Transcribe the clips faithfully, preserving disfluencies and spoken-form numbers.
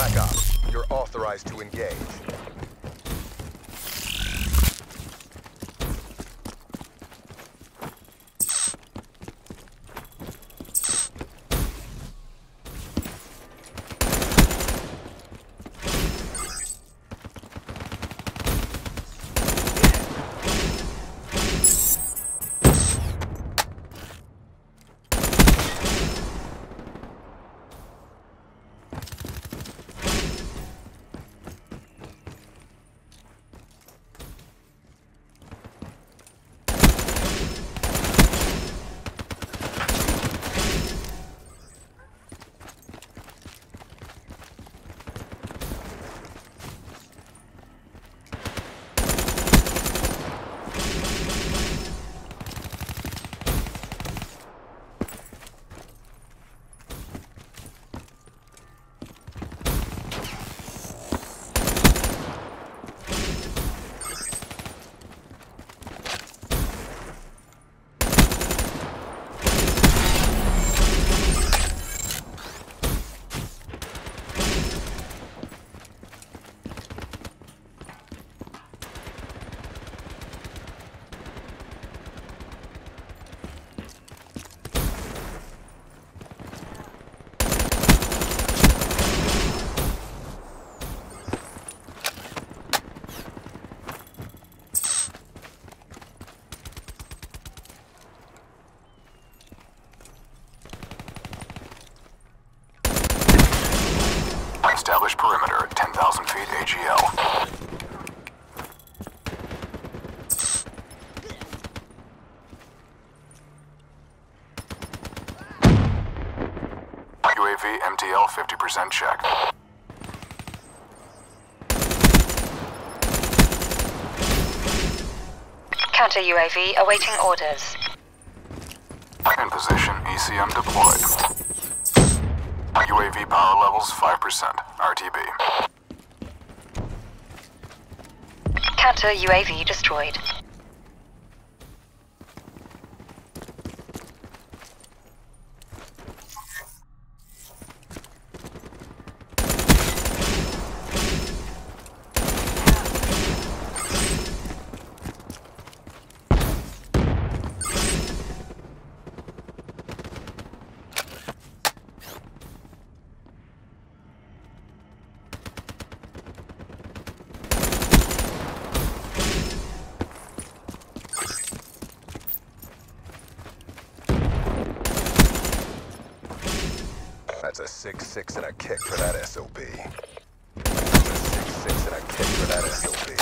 backup. You're authorized to engage. Establish perimeter at ten thousand feet A G L. U A V M T L fifty percent check. Counter U A V awaiting orders. In position, E C M deployed. U A V power levels five percent. R T B. Counter U A V destroyed. That's a six six and a kick for that S O B. That's a six six and a kick for that S O B.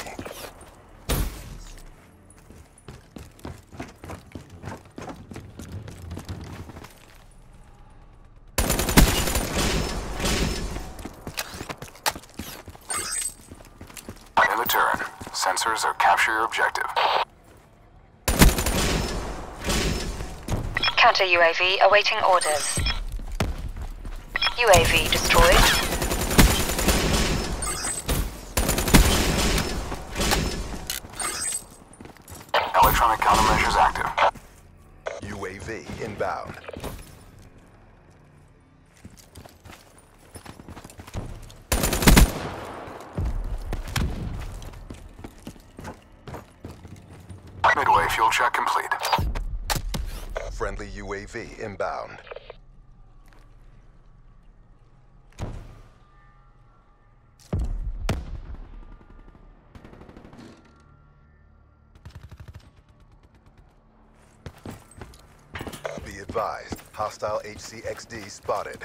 In the turn. Sensors are capture your objective. Counter U A V awaiting orders. U A V destroyed. Electronic countermeasures active. U A V inbound. Midway fuel check complete. Friendly U A V inbound. Be advised, hostile H C X D spotted.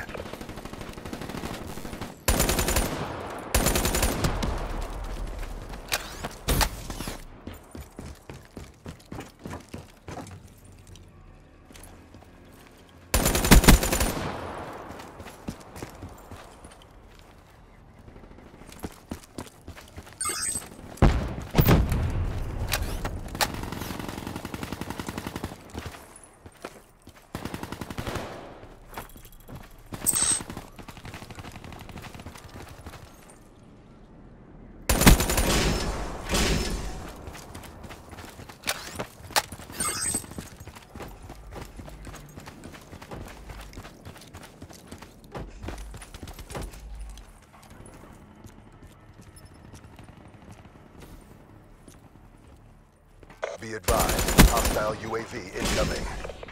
Be advised, hostile U A V incoming.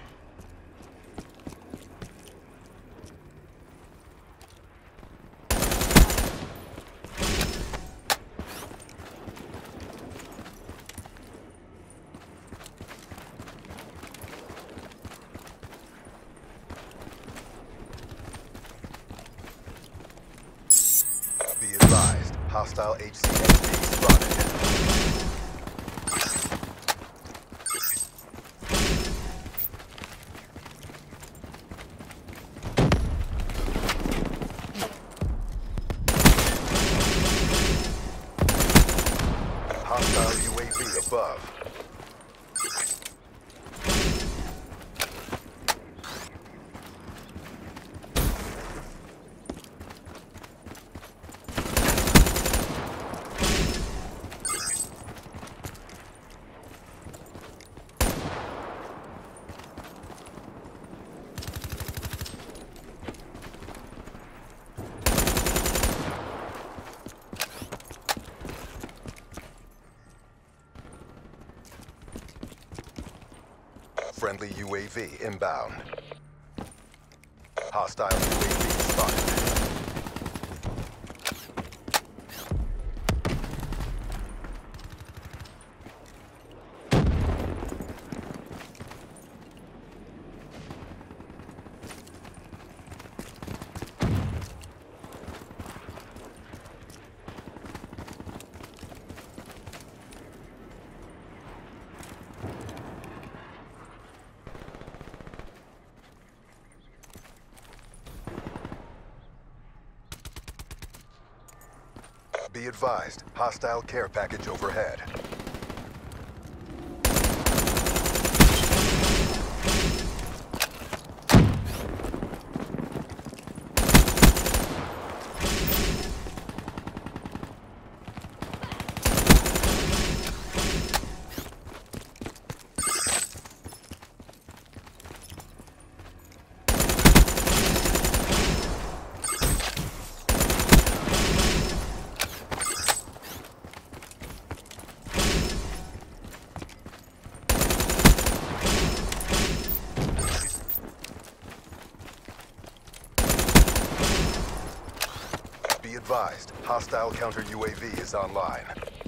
Be advised, hostile H C X D spotted. Hostile U A V above. Friendly U A V inbound. Hostile U A V spotted. Be advised, hostile care package overhead. Be advised, hostile counter U A V is online.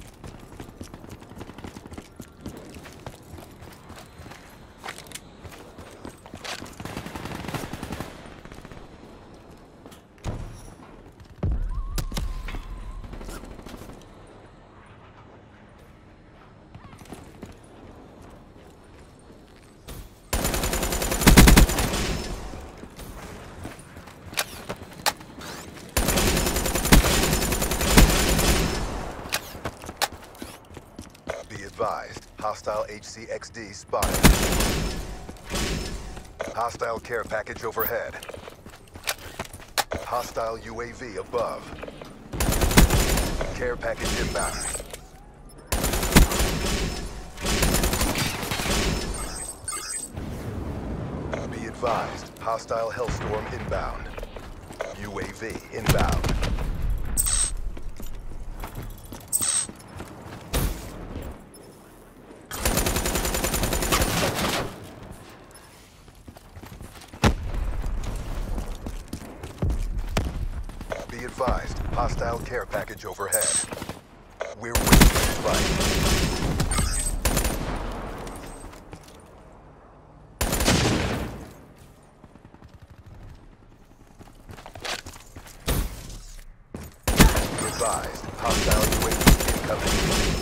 Be advised, hostile H C X D spotted. Hostile care package overhead. Hostile U A V above. Care package inbound. Be advised, hostile Hellstorm inbound. U A V inbound. Be advised, hostile care package overhead. We're winning this fight. Be advised, hostile U A V incoming.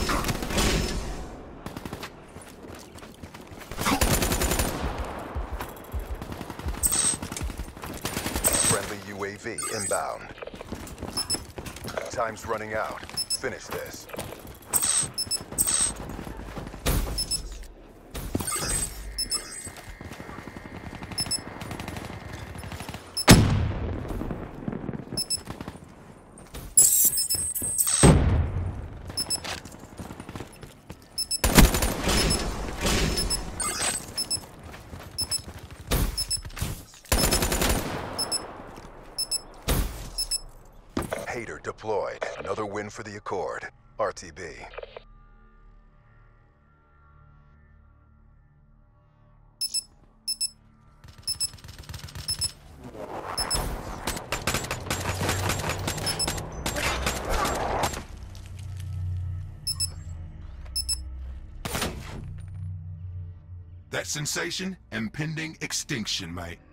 Friendly U A V inbound. Time's running out. Finish this. Hater deployed. Another win for the Accord. R T B. Threat sensation impending extinction, mate.